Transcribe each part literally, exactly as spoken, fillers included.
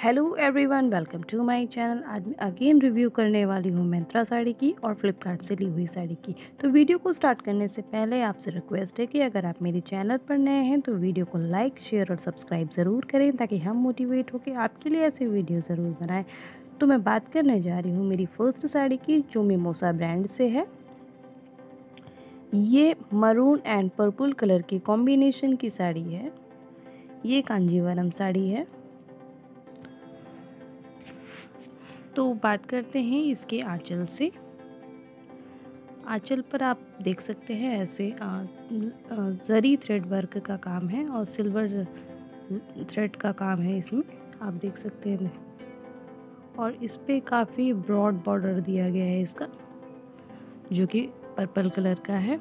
Hello everyone, welcome to my channel. आज मैं again review करने वाली हूँ मिंत्रा साड़ी की और फ्लिपकार्ट से ली हुई साड़ी की। तो वीडियो को स्टार्ट करने से पहले आपसे रिक्वेस्ट है कि अगर आप मेरे चैनल पर नए हैं तो वीडियो को लाइक, शेयर और सब्सक्राइब ज़रूर करें ताकि हम मोटिवेट होकर आपके लिए ऐसे वीडियो ज़रूर बनाएं। तो मैं बात करने जा रही हूँ मेरी फर्स्ट साड़ी की, जो मिमोसा ब्रांड से है। ये मरून एंड पर्पल कलर की कॉम्बिनेशन की साड़ी है। ये कांजीवरम साड़ी है। तो बात करते हैं इसके आंचल से। आंचल पर आप देख सकते हैं ऐसे जरी थ्रेड वर्क का काम है और सिल्वर थ्रेड का काम है इसमें, आप देख सकते हैं। और इस पे काफ़ी ब्रॉड बॉर्डर दिया गया है इसका, जो कि पर्पल कलर का है।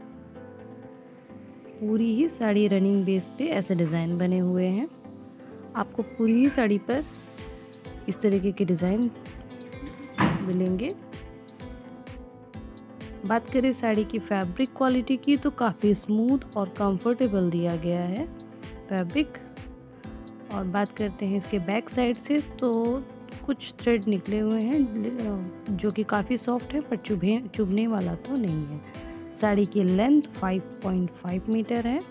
पूरी ही साड़ी रनिंग बेस पे ऐसे डिज़ाइन बने हुए हैं। आपको पूरी ही साड़ी पर इस तरीके के डिज़ाइन मिलेंगे। बात करें साड़ी की फैब्रिक क्वालिटी की तो काफ़ी स्मूथ और कंफर्टेबल दिया गया है फैब्रिक। और बात करते हैं इसके बैक साइड से, तो कुछ थ्रेड निकले हुए हैं जो कि काफ़ी सॉफ्ट है, पर चुभे चुभने वाला तो नहीं है। साड़ी की length five point five metre है।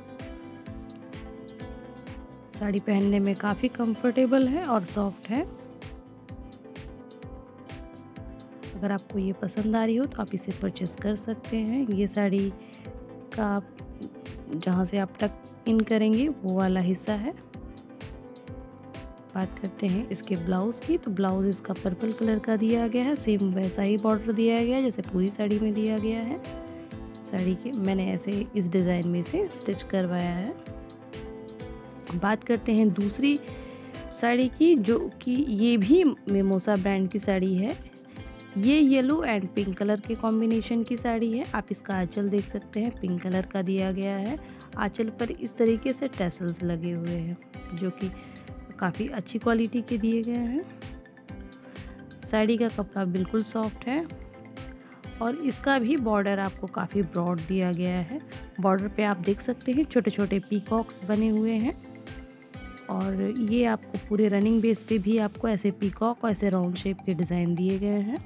साड़ी पहनने में काफ़ी कंफर्टेबल है और सॉफ्ट है। अगर आपको ये पसंद आ रही हो तो आप इसे परचेस कर सकते हैं। ये साड़ी का जहाँ से आप टक इन करेंगे वो वाला हिस्सा है। बात करते हैं इसके ब्लाउज़ की, तो ब्लाउज़ इसका पर्पल कलर का दिया गया है। सेम वैसा ही बॉर्डर दिया गया है जैसे पूरी साड़ी में दिया गया है। साड़ी के मैंने ऐसे इस डिज़ाइन में से स्टिच करवाया है। बात करते हैं दूसरी साड़ी की, जो कि ये भी मिमोसा ब्रांड की साड़ी है। ये येलो एंड पिंक कलर के कॉम्बिनेशन की साड़ी है। आप इसका आंचल देख सकते हैं, पिंक कलर का दिया गया है। आंचल पर इस तरीके से टैसल्स लगे हुए हैं, जो कि काफ़ी अच्छी क्वालिटी के दिए गए हैं। साड़ी का कपड़ा बिल्कुल सॉफ्ट है और इसका भी बॉर्डर आपको काफ़ी ब्रॉड दिया गया है। बॉर्डर पे आप देख सकते हैं छोटे छोटे पीकॉक्स बने हुए हैं। और ये आपको पूरे रनिंग बेस पे भी आपको ऐसे पीकॉक और ऐसे राउंड शेप के डिज़ाइन दिए गए हैं।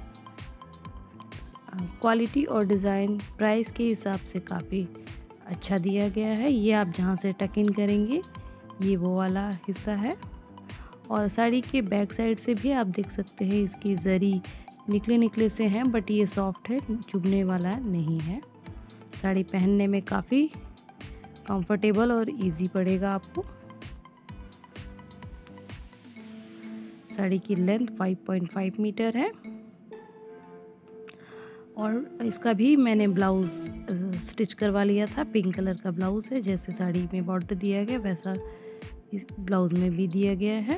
क्वालिटी और डिज़ाइन प्राइस के हिसाब से काफ़ी अच्छा दिया गया है। ये आप जहाँ से टक इन करेंगे ये वो वाला हिस्सा है। और साड़ी के बैक साइड से भी आप देख सकते हैं इसकी जरी निकले निकले से हैं, बट ये सॉफ्ट है, चुभने वाला नहीं है। साड़ी पहनने में काफ़ी कंफर्टेबल और इजी पड़ेगा आपको। साड़ी की length five point five metre है और इसका भी मैंने ब्लाउज़ स्टिच करवा लिया था। पिंक कलर का ब्लाउज़ है, जैसे साड़ी में बॉर्डर दिया गया वैसा इस ब्लाउज़ में भी दिया गया है।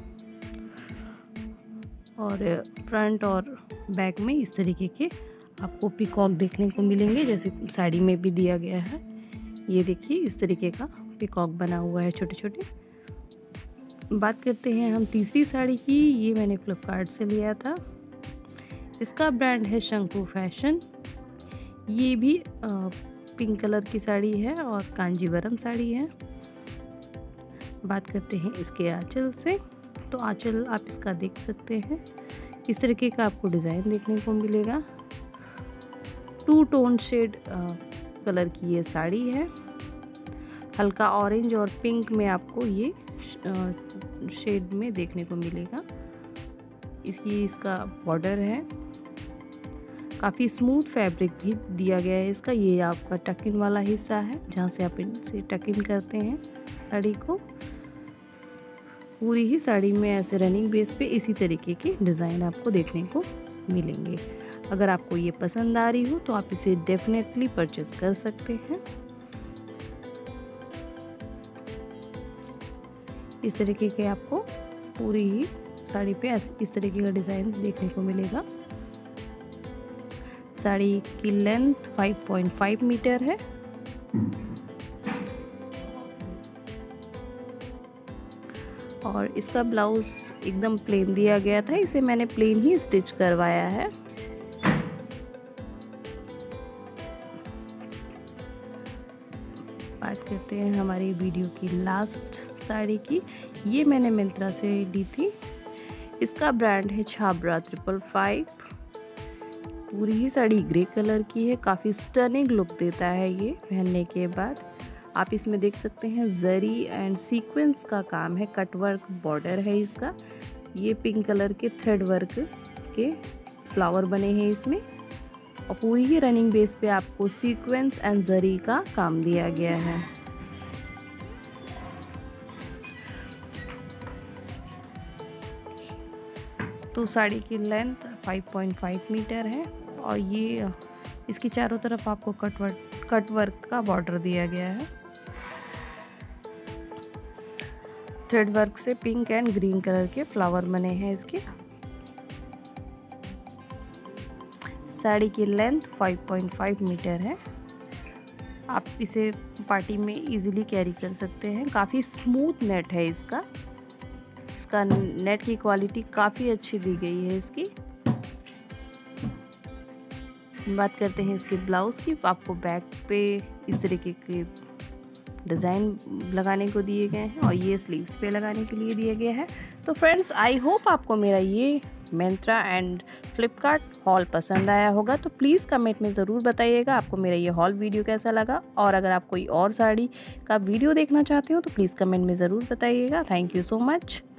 और फ्रंट और बैक में इस तरीके के आपको पिकॉक देखने को मिलेंगे, जैसे साड़ी में भी दिया गया है। ये देखिए इस तरीके का पिकॉक बना हुआ है छोटे छोटे। बात करते हैं हम तीसरी साड़ी की। ये मैंने फ्लिपकार्ट से लिया था। इसका ब्रांड है शंकु फैशन। ये भी आ, पिंक कलर की साड़ी है और कांजीवरम साड़ी है। बात करते हैं इसके आंचल से, तो आंचल आप इसका देख सकते हैं, इस तरीके का आपको डिज़ाइन देखने को मिलेगा। टू टोन शेड कलर की ये साड़ी है। हल्का ऑरेंज और पिंक में आपको ये शेड में देखने को मिलेगा। इसकी इसका बॉर्डर है, काफ़ी स्मूथ फैब्रिक भी दिया गया है इसका। ये आपका टक इन वाला हिस्सा है जहाँ से आप इनसे टक इन करते हैं साड़ी को। पूरी ही साड़ी में ऐसे रनिंग बेस पे इसी तरीके के डिज़ाइन आपको देखने को मिलेंगे। अगर आपको ये पसंद आ रही हो तो आप इसे डेफिनेटली परचेस कर सकते हैं। इस तरीके के आपको पूरी ही साड़ी पे इस तरीके का डिज़ाइन देखने को मिलेगा। साड़ी की length five point five metre है। और इसका ब्लाउज़ एकदम प्लेन दिया गया था, इसे मैंने प्लेन ही स्टिच करवाया है। बात करते हैं हमारी वीडियो की लास्ट साड़ी की। ये मैंने मिंत्रा से ली थी। इसका ब्रांड है छाबरा ट्रिपल फाइव। पूरी ही साड़ी ग्रे कलर की है, काफ़ी स्टनिंग लुक देता है ये पहनने के बाद। आप इसमें देख सकते हैं जरी एंड सीक्वेंस का काम है, कट वर्क बॉर्डर है इसका। ये पिंक कलर के थ्रेड वर्क के फ्लावर बने हैं इसमें, और पूरी ही रनिंग बेस पे आपको सीक्वेंस एंड जरी का काम दिया गया है। तो साड़ी की length five point five metre है, और ये इसकी चारों तरफ आपको कट वर्क कट वर्क का बॉर्डर दिया गया है। थ्रेड वर्क से पिंक एंड ग्रीन कलर के फ्लावर बने हैं इसके। साड़ी की length five point five metre है। आप इसे पार्टी में इजीली कैरी कर सकते हैं। काफ़ी स्मूथ नेट है इसका। इसका नेट की क्वालिटी काफ़ी अच्छी दी गई है इसकी। बात करते हैं इसके ब्लाउज़ की। आपको बैक पे इस तरीके के डिज़ाइन लगाने को दिए गए हैं, और ये स्लीव्स पे लगाने के लिए दिया गया है। तो फ्रेंड्स, आई होप आपको मेरा ये मिंत्रा एंड फ्लिपकार्ट हॉल पसंद आया होगा। तो प्लीज़ कमेंट में ज़रूर बताइएगा आपको मेरा ये हॉल वीडियो कैसा लगा, और अगर आप कोई और साड़ी का वीडियो देखना चाहते हो तो प्लीज़ कमेंट में ज़रूर बताइएगा। Thank you so much.